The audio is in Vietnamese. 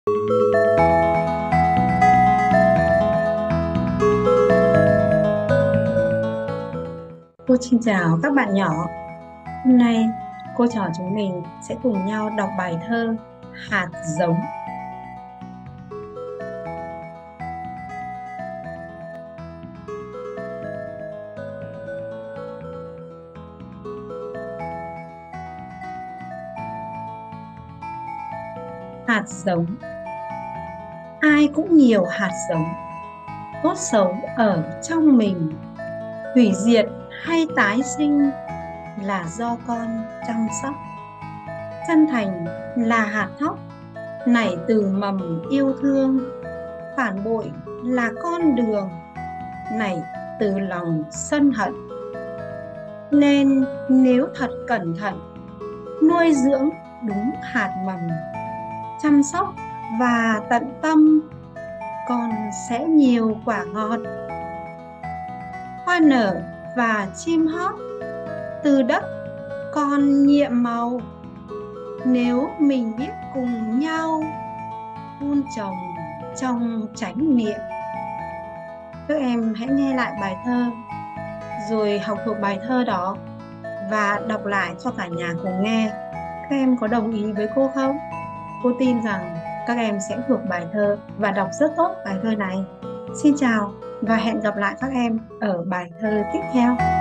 Cô xin chào các bạn nhỏ. Hôm nay cô trò chúng mình sẽ cùng nhau đọc bài thơ Hạt giống. Hạt giống. Ai cũng nhiều hạt giống, tốt xấu ở trong mình. Hủy diệt hay tái sinh là do con chăm sóc. Chân thành là hạt thóc nảy từ mầm yêu thương. Phản bội là con đường nảy từ lòng sân hận. Nên nếu thật cẩn thận, nuôi dưỡng đúng hạt mầm, chăm sóc và tận tâm, con sẽ nhiều quả ngọt. Hoa nở và chim hót, từ đất con nhiệm màu. Nếu mình biết cùng nhau vun trồng trong chánh niệm. Các em hãy nghe lại bài thơ, rồi học thuộc bài thơ đó và đọc lại cho cả nhà cùng nghe. Các em có đồng ý với cô không? Cô tin rằng các em sẽ thuộc bài thơ và đọc rất tốt bài thơ này. Xin chào và hẹn gặp lại các em ở bài thơ tiếp theo.